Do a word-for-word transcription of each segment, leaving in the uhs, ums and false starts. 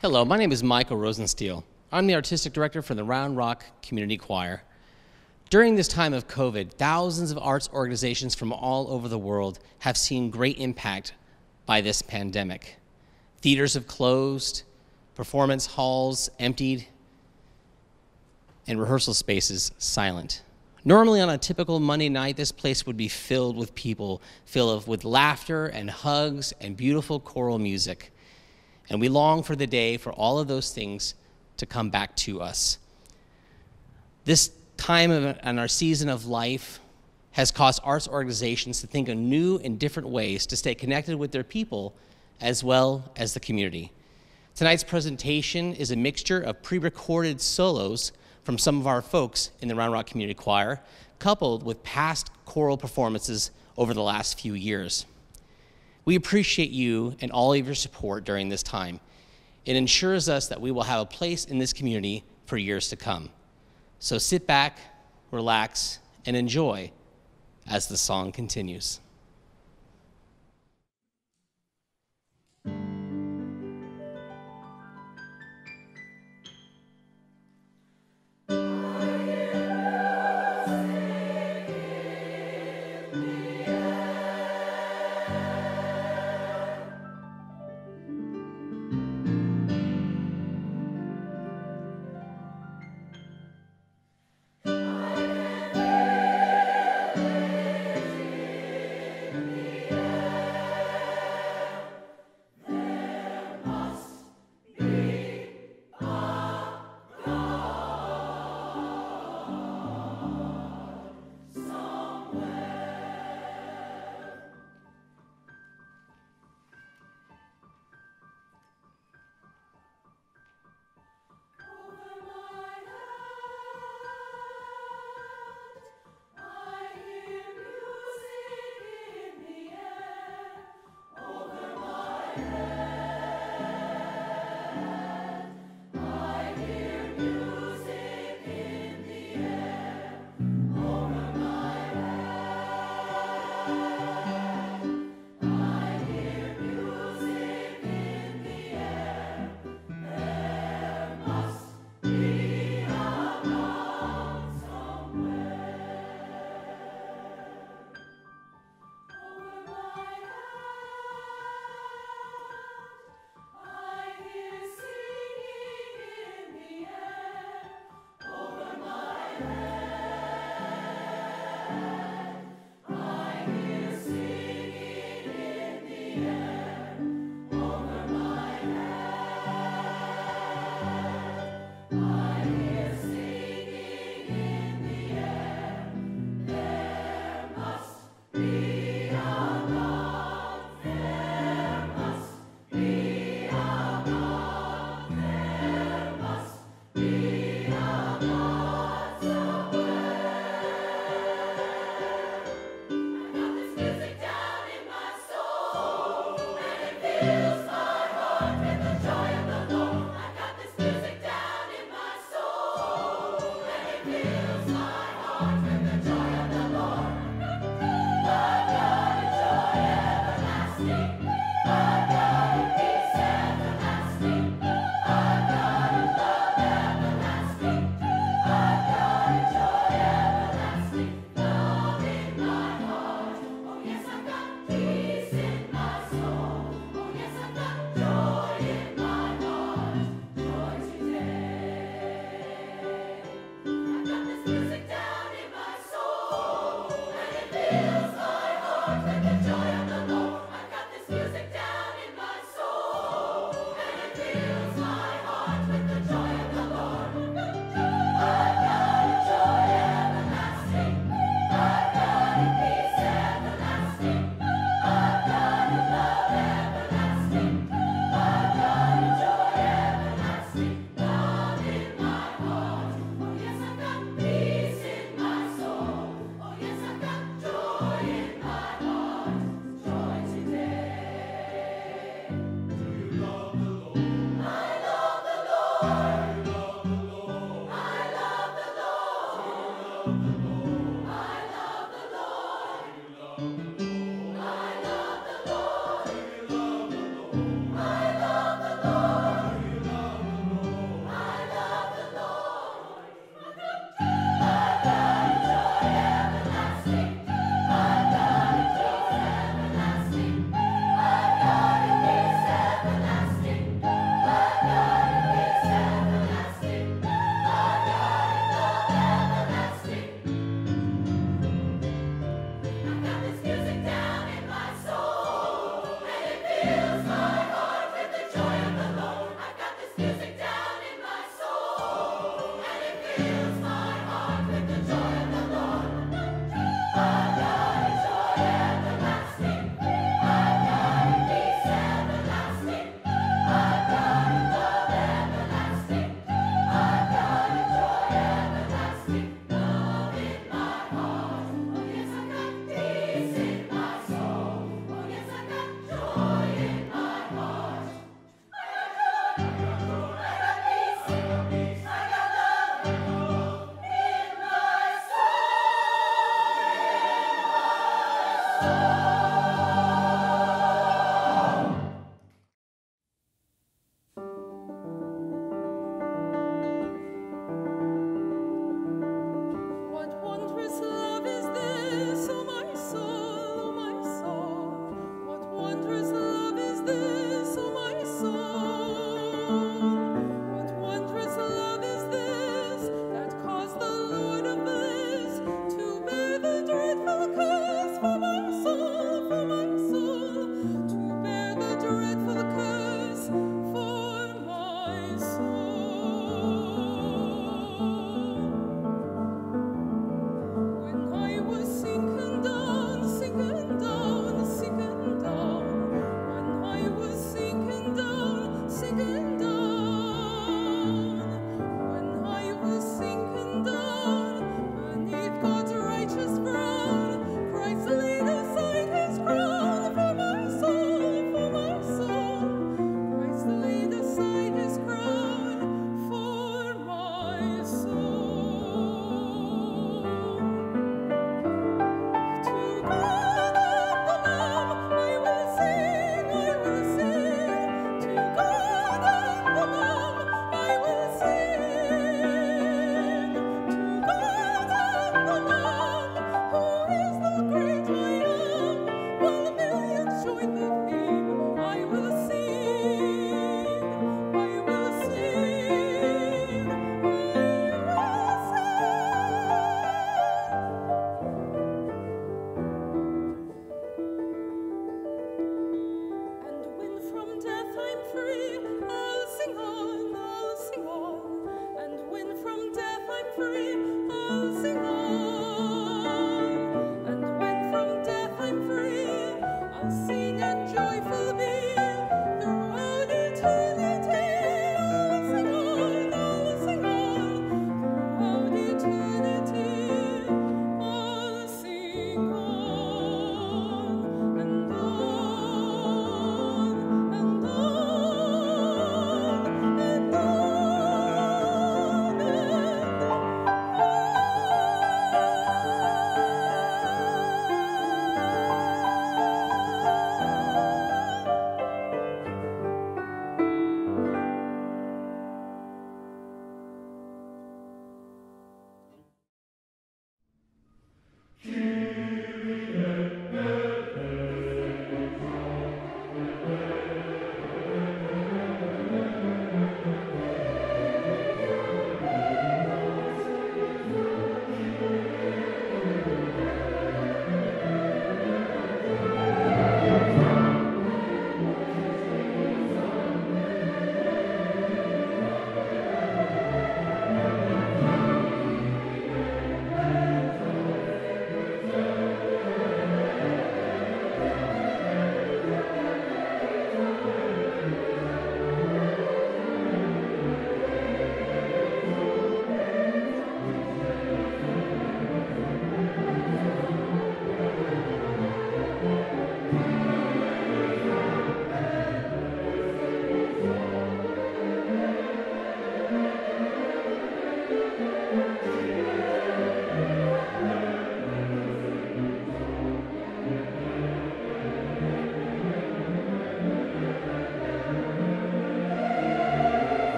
Hello, my name is Michael Rosensteel. I'm the Artistic Director for the Round Rock Community Choir. During this time of COVID, thousands of arts organizations from all over the world have seen great impact by this pandemic. Theaters have closed, performance halls emptied, and rehearsal spaces silent. Normally on a typical Monday night, this place would be filled with people, filled with laughter and hugs and beautiful choral music. And we long for the day for all of those things to come back to us. This time of, and our season of life has caused arts organizations to think of new and different ways to stay connected with their people as well as the community. Tonight's presentation is a mixture of pre-recorded solos from some of our folks in the Round Rock Community Choir, coupled with past choral performances over the last few years. We appreciate you and all of your support during this time. It ensures us that we will have a place in this community for years to come. So sit back, relax, and enjoy as the song continues. Joy in my heart,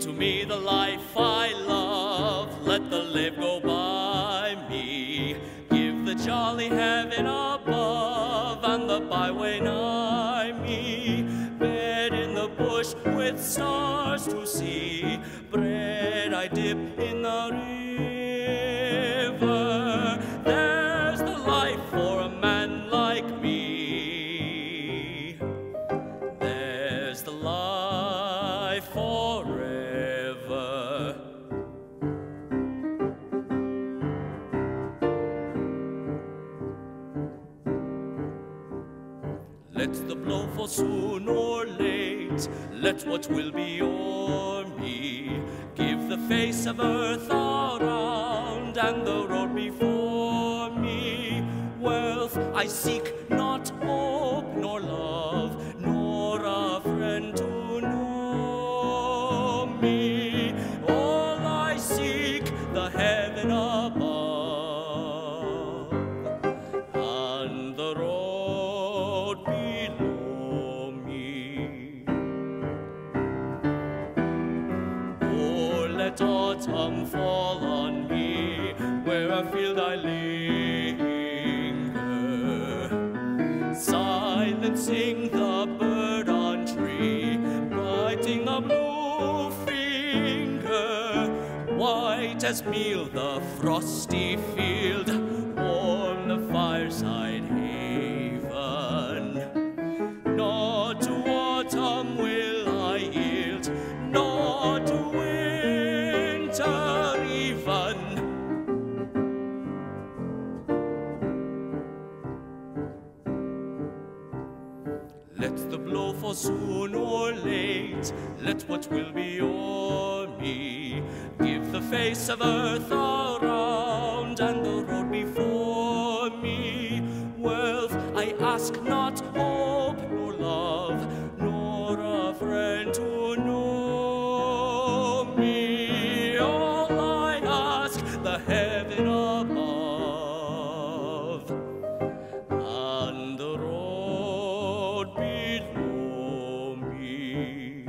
to me the life I love, let the live go by me. Give the jolly heaven above and the byway nigh me. Bed in the bush with stars to see, bread I dip in the river. There's the life for a man like me. There's the life forever. Let the blow fall soon or late, let what will be o'er me. Give the face of earth around and the road before me. Wealth I seek, not hope nor love, nor a friend to know me. All I seek, the heaven above and the road below me. Oh, let autumn fall on me, where afield I linger, silencing the bird on tree, biting the blue finger. White as meal the frosty field, warm the fireside haven. Not to autumn will I yield, nor to winter even. Let the blow fall soon or late, let what will be o'er me. Give the face of earth around and the road before me. Wealth I ask, not hope nor love, nor a friend to know me. All I ask, the heaven above and the road below me.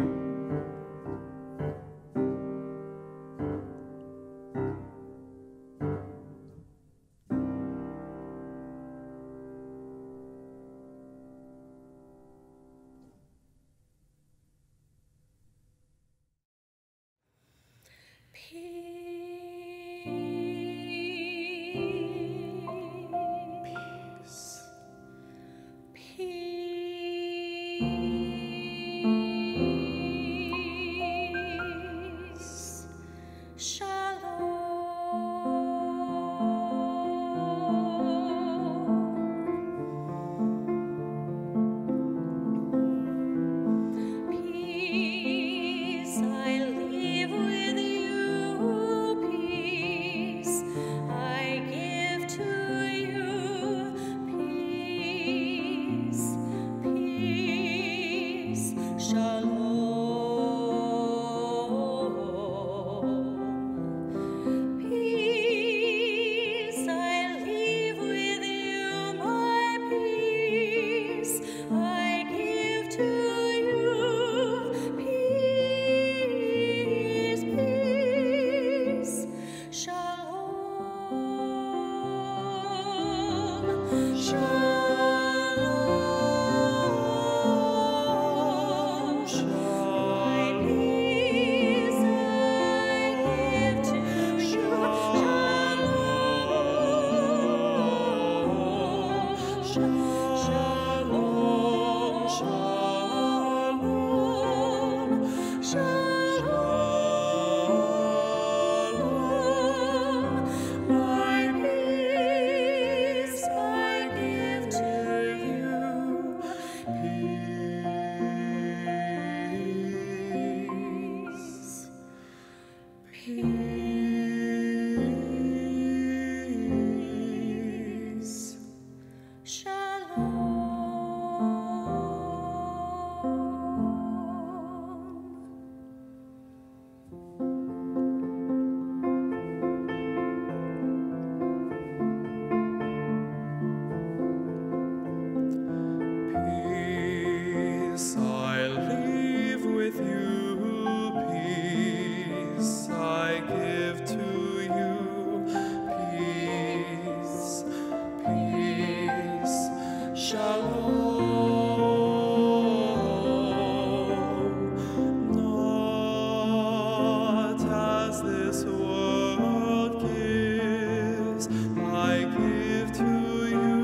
Not as this world gives, I give to you.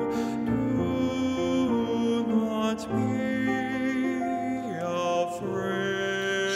Do not be afraid.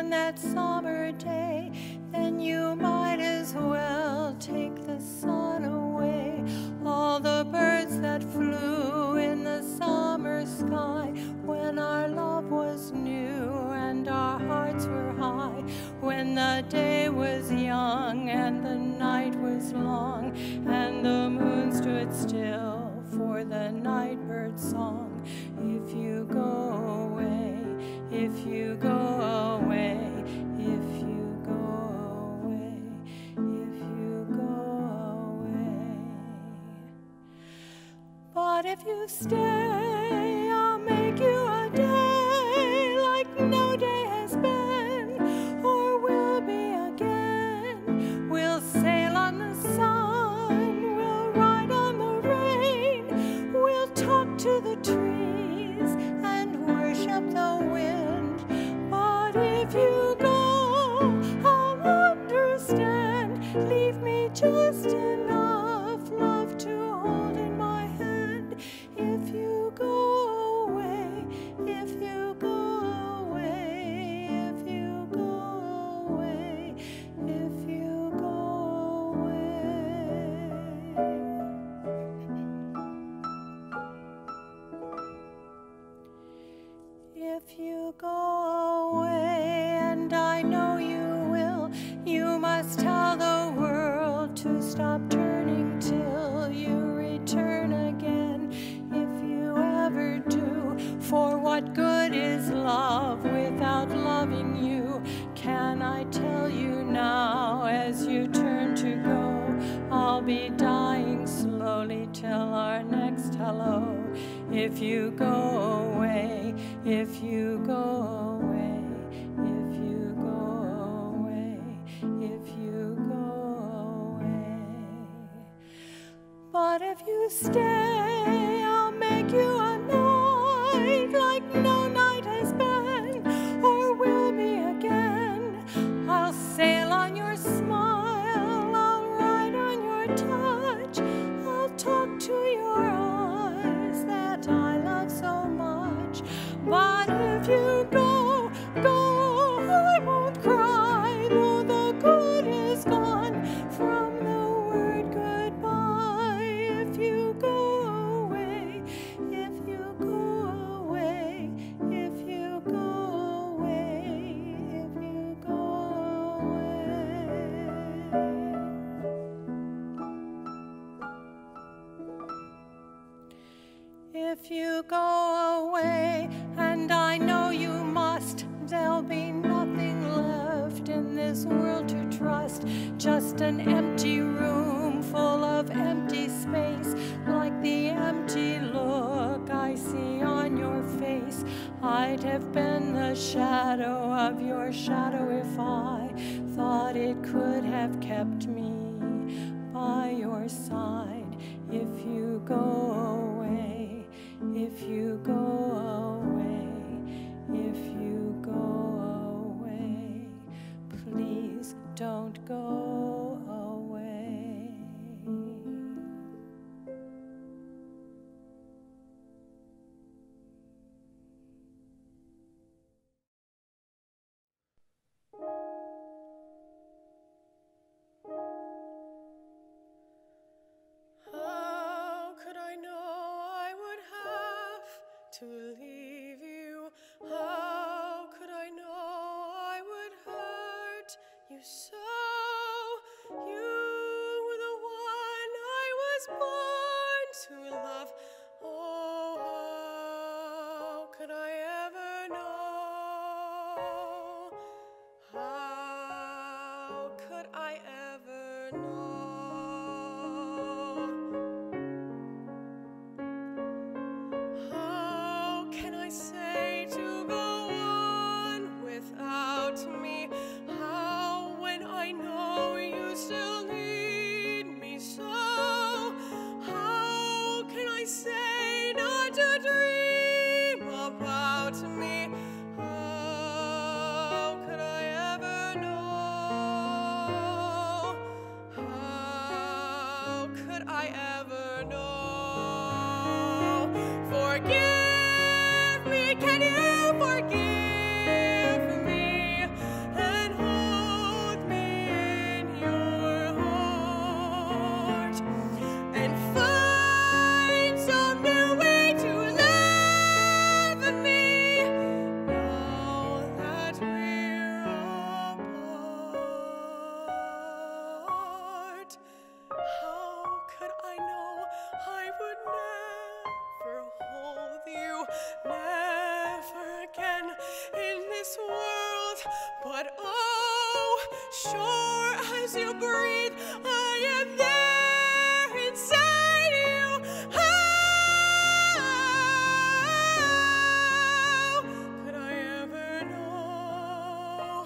on that summer day, then you might as well take the sun away. All the birds that flew in the summer sky when our love was new and our hearts were high, when the day was young and the night was long and the moon stood still for the night bird's song. If you go away, if you go away, if you go away, if you go away. But if you stay, I'll make you a day like no day has been or will be again. We'll sail on the sun, we'll ride on the rain, we'll talk to the trees and worship the wind. But if you go, I'll understand. Leave me just enough love to hold in my hand. If you go away, if you go away, if you go away, if you go away. If you go away, and I know you will, you must tell the world to stop turning till you return again. If you ever do, for what good is love without loving you? Can I tell you now, as you turn to go, I'll be dying slowly till our next hello. If you go away, if you go away, if you go away, if you go away. But if you stay, I'll make you a night like no night has been or will be again. I'll sail on your smile, I'll ride on your touch, I'll talk to your eyes that I love so much. But if you go, go, I won't cry, though the good is gone from the word goodbye. If you go away, if you go away, if you go away, if you go away. If you go away, and I know you must, there'll be nothing left in this world to trust. Just an empty room full of empty space, like the empty look I see on your face. I'd have been the shadow of your shadow if I thought it could have kept me by your side. If you go away, if you go away, if you go away, please don't go away. How could I know I would have to leave you? How could I know I would hurt you so? You were the one I was born to love. Oh, how could I ever know? How could I ever know? How can I say to go on without me? How, when I know you still need me so? How can I say not to dream about me? How could I ever know? How out, but oh, sure as you breathe, I am there inside you. How could I ever know?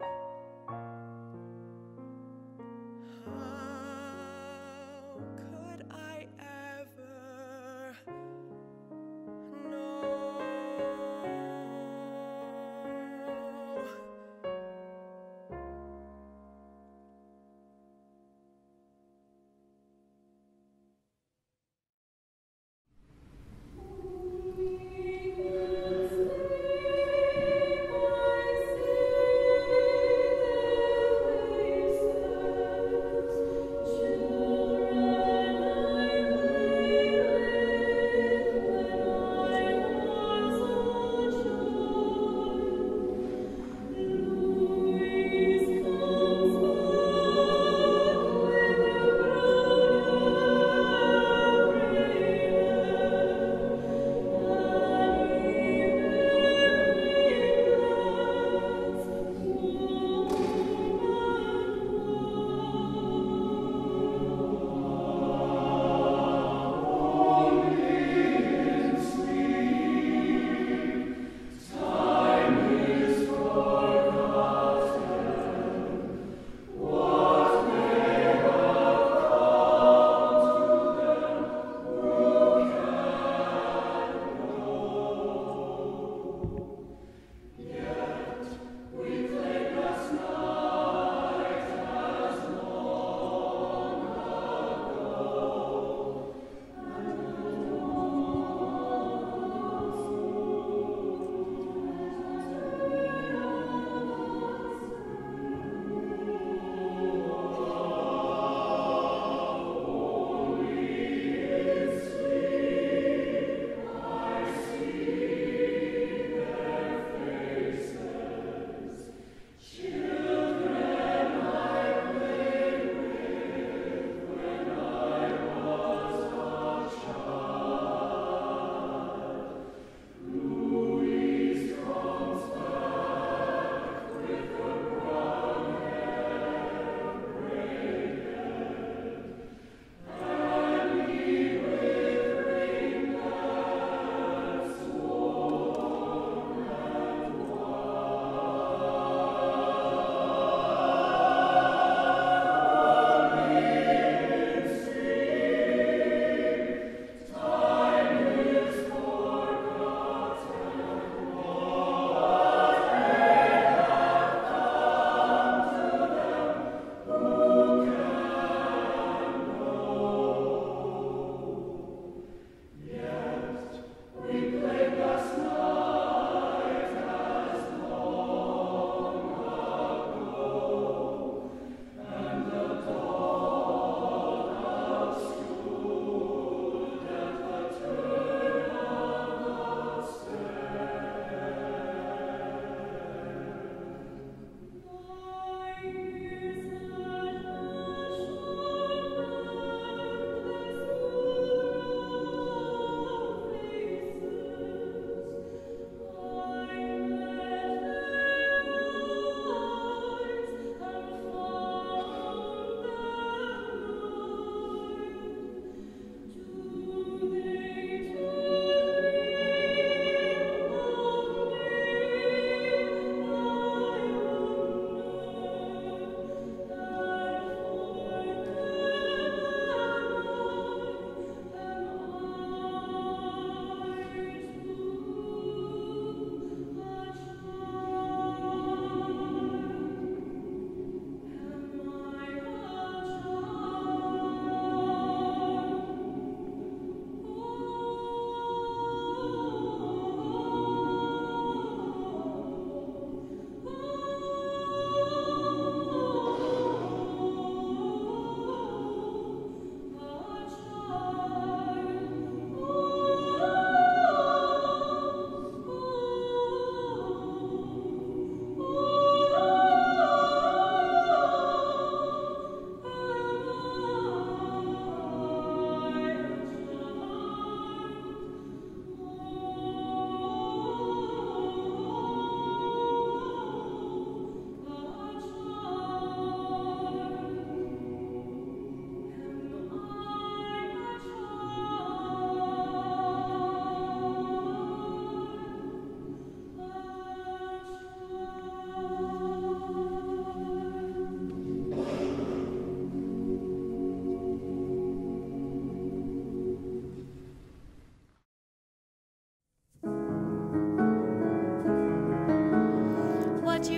How could I ever know?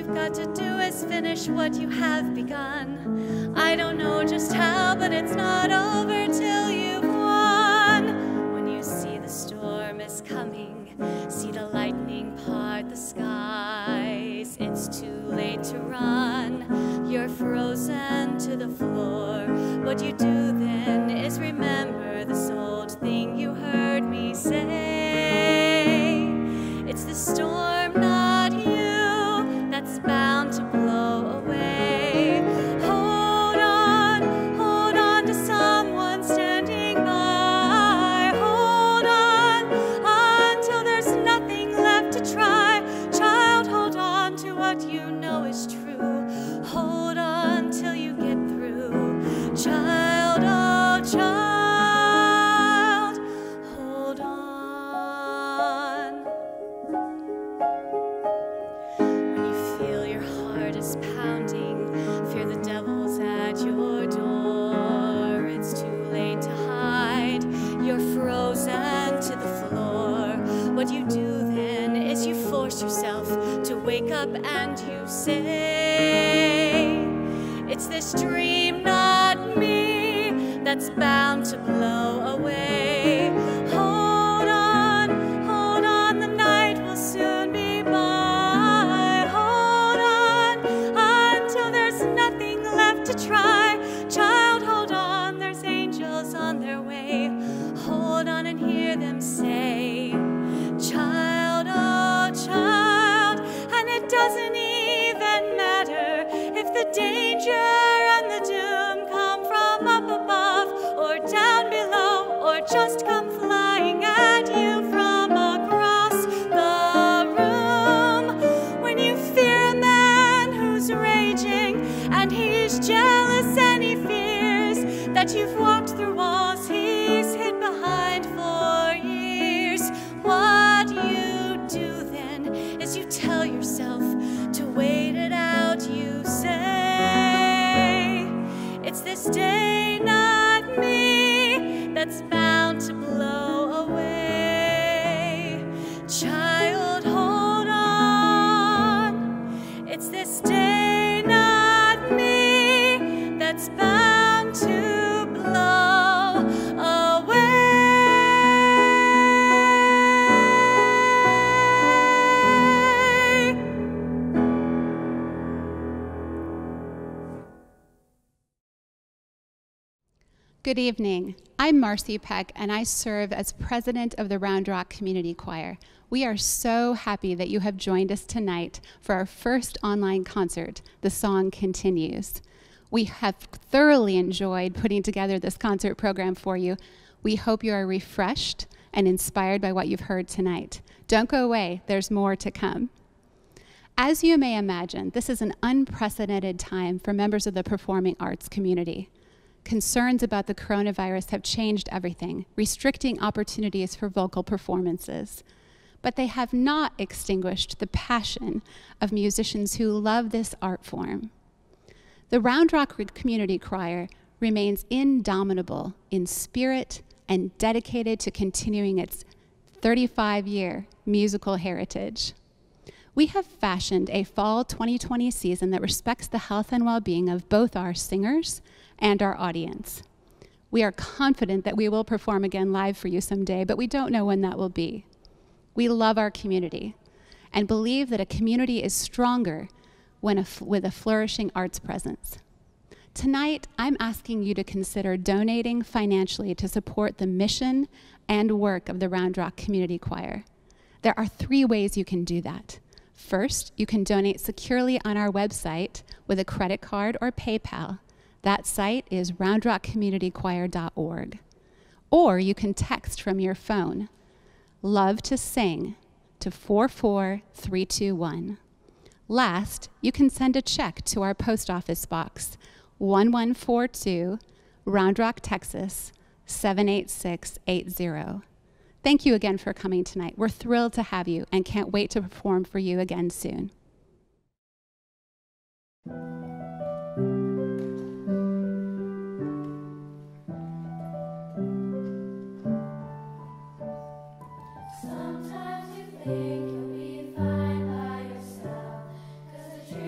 you've got to do is finish what you have begun. I don't know just how, but it's not over till you've won. When you see the storm is coming, see the lightning part the skies, it's too late to run. You're frozen to the floor. What you do then is remember this old thing you heard me say. It's the storm, not you, that's bound to blow away. Hold on, hold on to someone standing by. Hold on, until there's nothing left to try. Child, hold on to what you know is true. Hold on till you get through. Child, oh child, hold on. When you feel your heart is pounding, fear the devil's at your door. It's too late to hide, you're frozen to the floor. What you do then is you force yourself to wake up and you say, it's this dream, not me, that's bound to blow away. Hold on, hold on, the night will soon be by. Hold on, until there's nothing left to try. Child, hold on, there's angels on their way. Hold on and hear them say, child, oh child, and it doesn't even matter if the danger and the doom come from up above or down below, or just come flying at you from across the room. When you fear a man who's raging and he's jealous and he fears that you've walked through walls he's hid behind for years, what you do then is you tell yourself to wait it out. You say, it's this day, not me, that's bound to blow away. Child, hold on, it's this day, not me, that's bound to blow away. Good evening. I'm Marcy Peck, and I serve as president of the Round Rock Community Choir. We are so happy that you have joined us tonight for our first online concert, The Song Continues. We have thoroughly enjoyed putting together this concert program for you. We hope you are refreshed and inspired by what you've heard tonight. Don't go away, there's more to come. As you may imagine, this is an unprecedented time for members of the performing arts community. Concerns about the coronavirus have changed everything, restricting opportunities for vocal performances. But they have not extinguished the passion of musicians who love this art form. The Round Rock Community Choir remains indomitable in spirit and dedicated to continuing its thirty-five-year musical heritage. We have fashioned a fall twenty twenty season that respects the health and well-being of both our singers and our audience. We are confident that we will perform again live for you someday, but we don't know when that will be. We love our community and believe that a community is stronger when a, with a flourishing arts presence. Tonight, I'm asking you to consider donating financially to support the mission and work of the Round Rock Community Choir. There are three ways you can do that. First, you can donate securely on our website with a credit card or PayPal. That site is round rock community choir dot org. Or you can text from your phone, Love to Sing, to four four three two one. Last, you can send a check to our post office box, one one four two, Round Rock, Texas, seven eight six eight zero. Thank you again for coming tonight. We're thrilled to have you and can't wait to perform for you again soon. Sometimes you think you'll be fine by yourself, 'cause the dream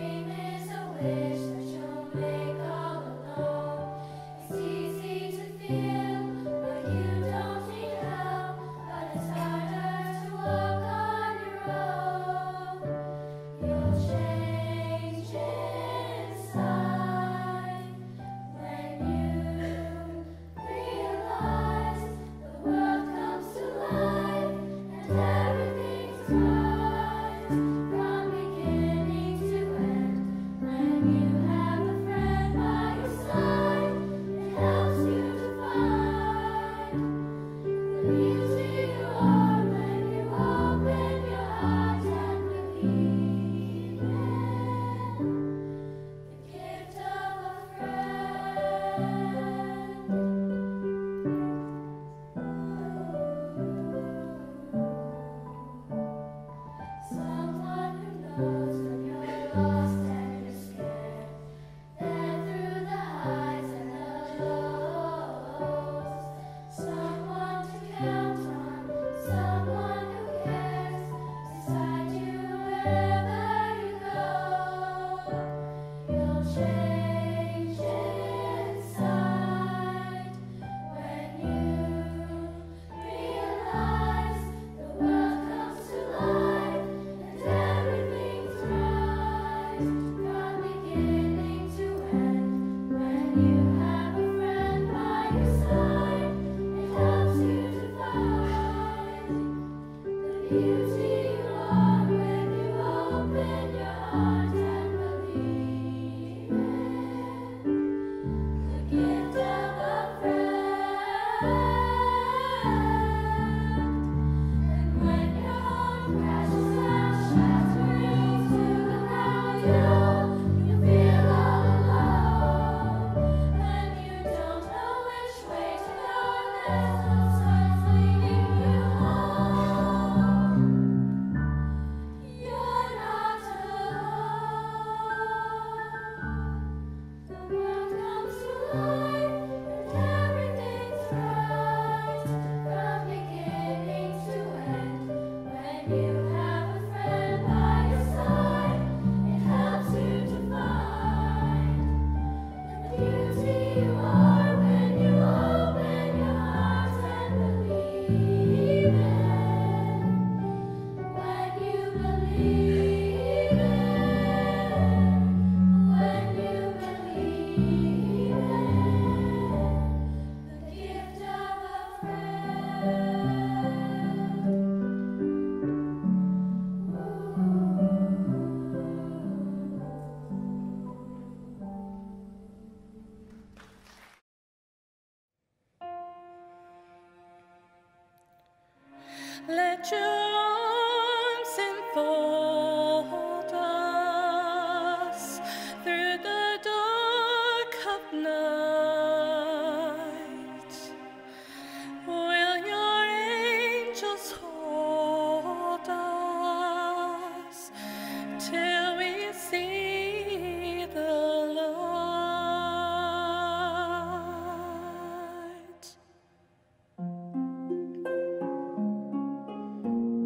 Let your arms enfold us through the dark of night. Will your angels hold us till we see the light?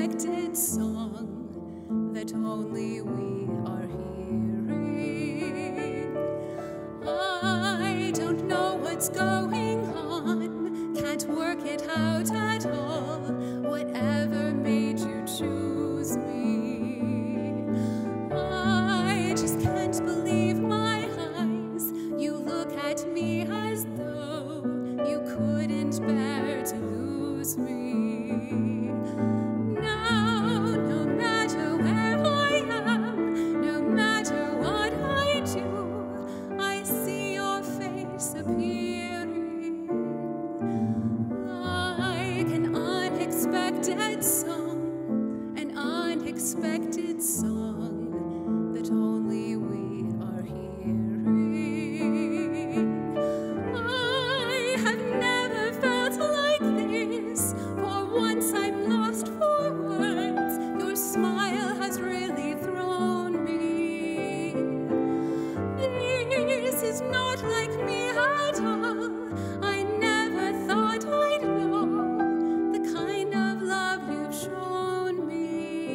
unexpected song that only we are hearing. I don't know what's going on, can't work it out at all. Whatever made you choose me, I just can't believe my eyes. You look at me as though you couldn't bear to lose me. Now, no matter where I am, no matter what I do, I see your face appearing like an unexpected song, an unexpected song that only we are hearing. I have never felt like this. For once I'm lost for words. Your smile has really thrown me. This is not like me at all. I never thought I'd know the kind of love you've shown me.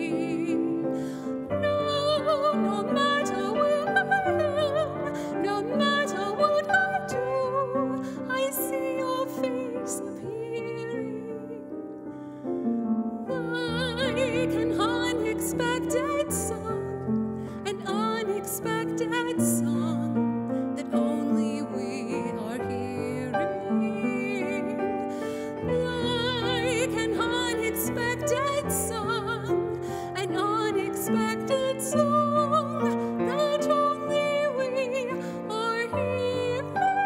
No, no matter where I am, no matter what I do, I see your face appearing like an unexpected song, an unexpected song that only we are hearing, like an unexpected song, an unexpected song that only we are hearing.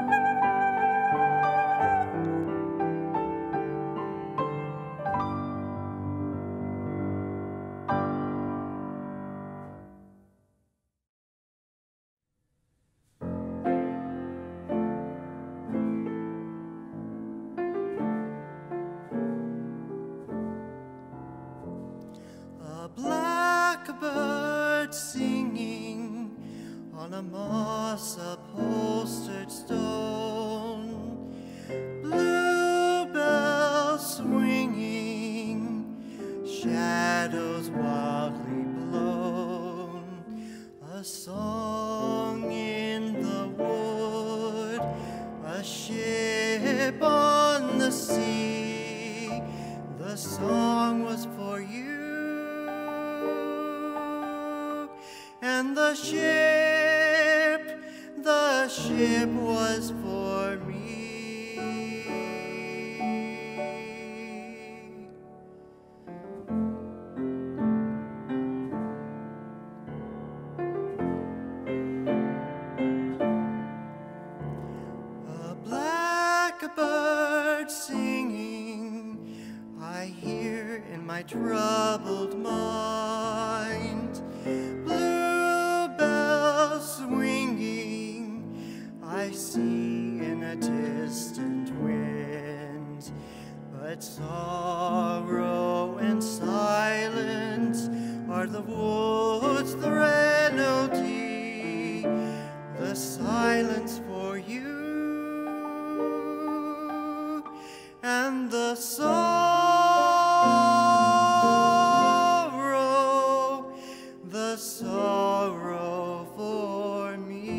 A blackbird singing on a moss upholstered stone, bluebells swinging, shadows wildly blown, a song in the wood, a ship on the sea. The song was for you, and the ship, the ship was for me. A blackbird singing, I hear in my troubled mind. Bluebells swinging, I see in a distant wind. But sorrow and silence are the wood's threnody, the silence for you, and the sorrow, the sorrow for me.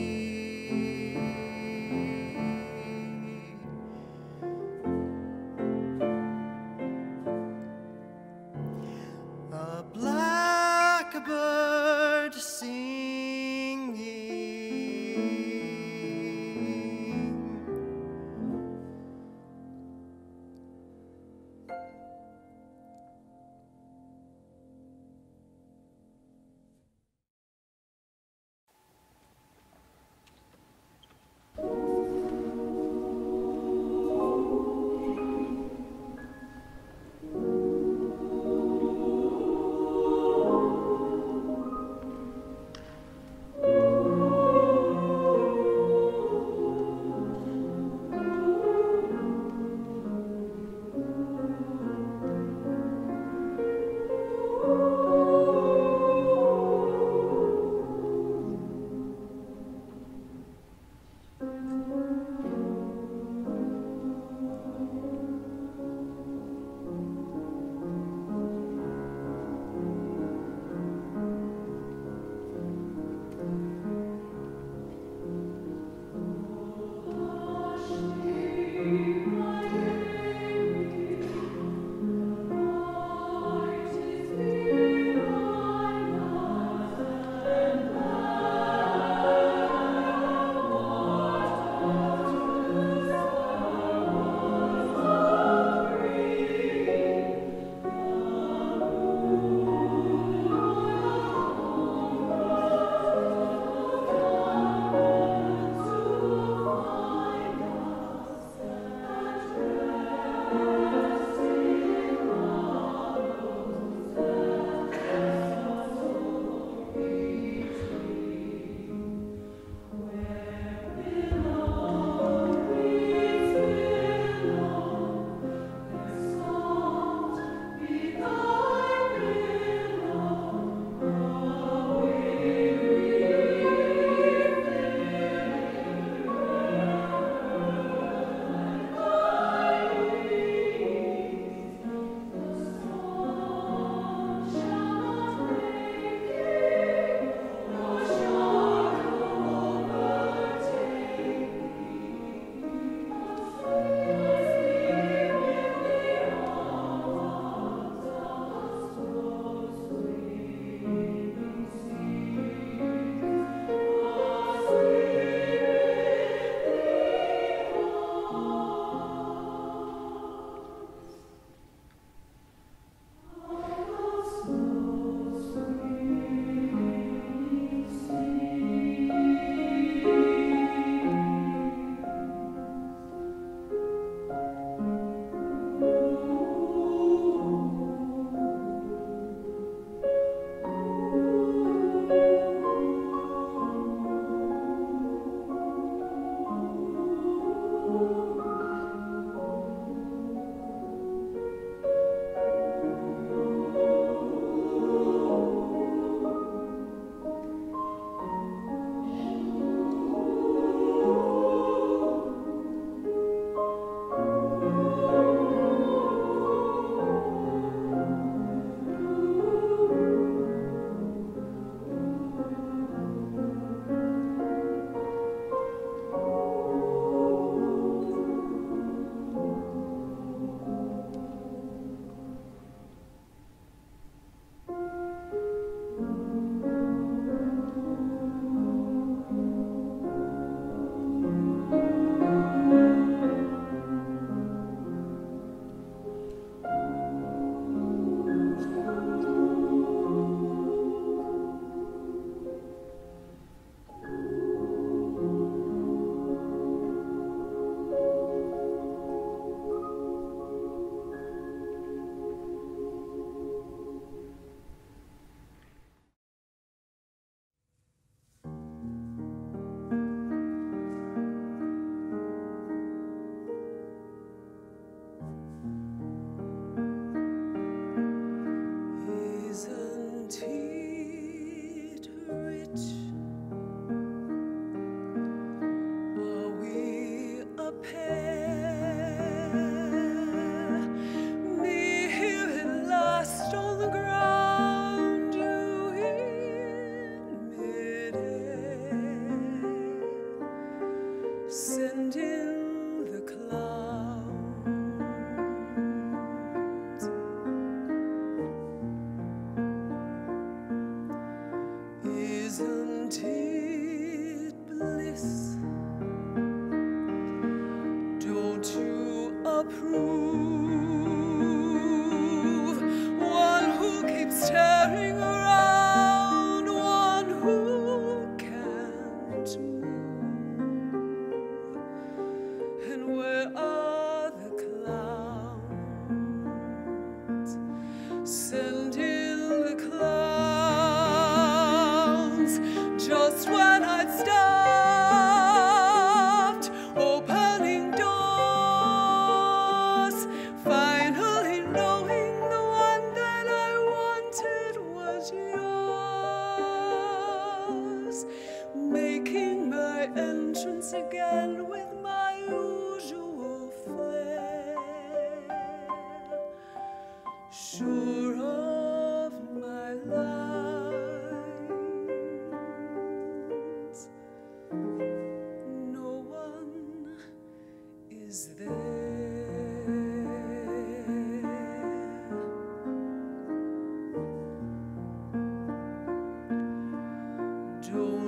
A blackbird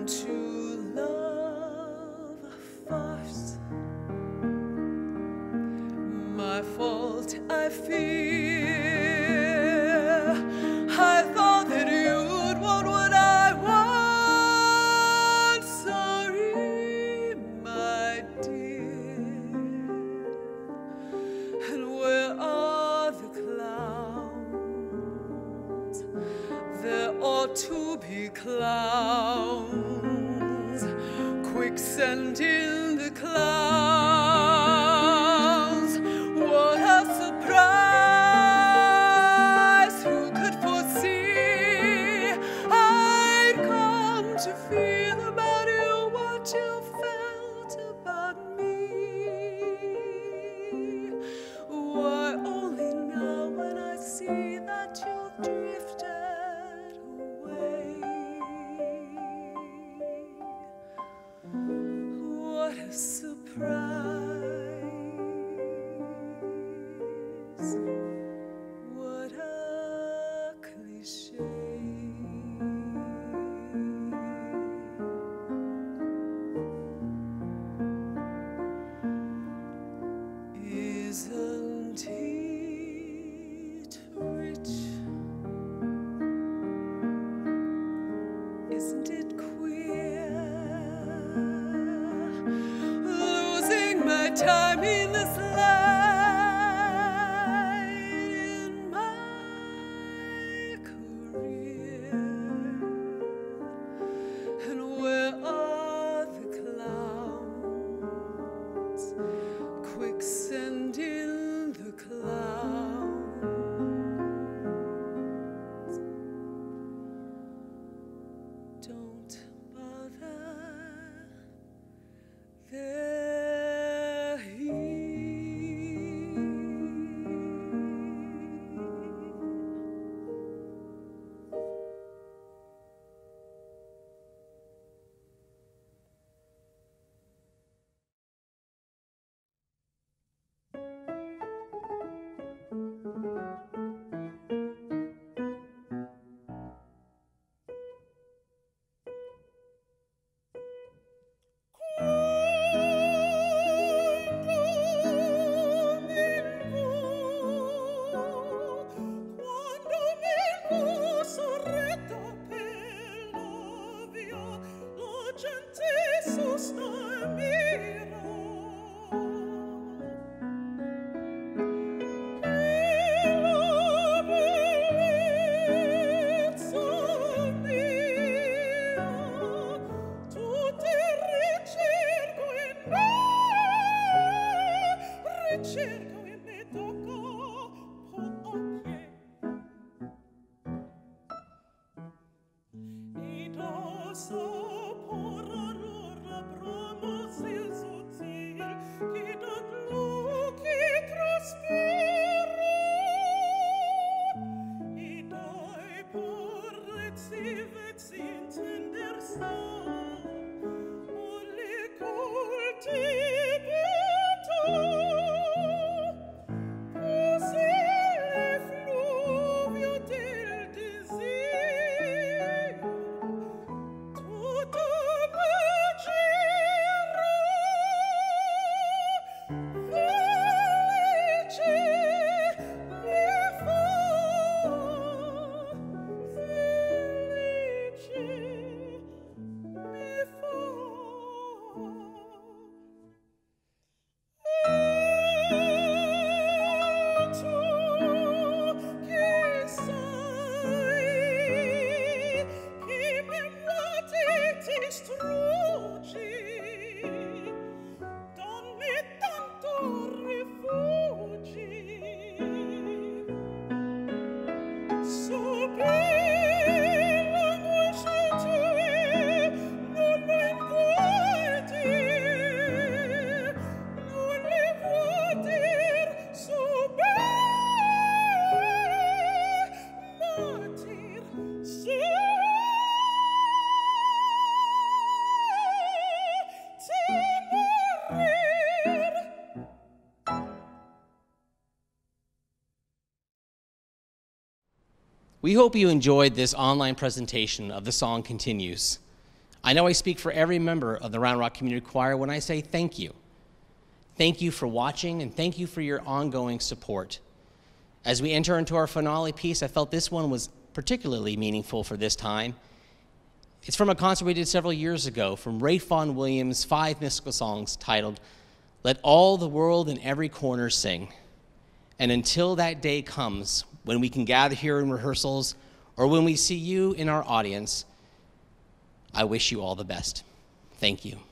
to love a farce. My fault, I fear. I thought that you'd want what I want. Sorry, my dear. And where are the clowns? There ought to be clowns. Quicksand in the clouds. What a surprise! Who could foresee I'd come to feel about you what you felt about me? Why, only now when I see that you've drifted away. What a surprise. What a cliche. Isn't it rich? Isn't it queer? Losing my time in this light in my career. And where are the clowns? Quicksand in the clouds. Don't bother. They're here. Cerco e mi tocco poche. Ito soporarora promosil sotil, qui dot luci transpiro. Idoi porrezzi vexi intender so, olli culti beto. We hope you enjoyed this online presentation of The Song Continues. I know I speak for every member of the Round Rock Community Choir when I say thank you. Thank you for watching, and thank you for your ongoing support. As we enter into our finale piece, I felt this one was particularly meaningful for this time. It's from a concert we did several years ago from Ralph Vaughan Williams' five mystical songs titled, "Let All the World in Every Corner Sing." And until that day comes, when we can gather here in rehearsals, or when we see you in our audience, I wish you all the best. Thank you.